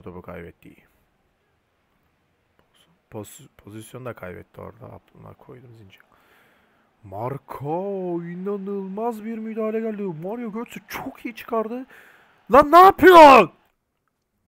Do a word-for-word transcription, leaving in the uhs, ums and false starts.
Topu kaybetti. Poz, pozisyon da kaybetti orada. Abdullah koydum zincir. Marco inanılmaz bir müdahale geldi. Mario Götze çok iyi çıkardı. Lan ne yapıyorsun?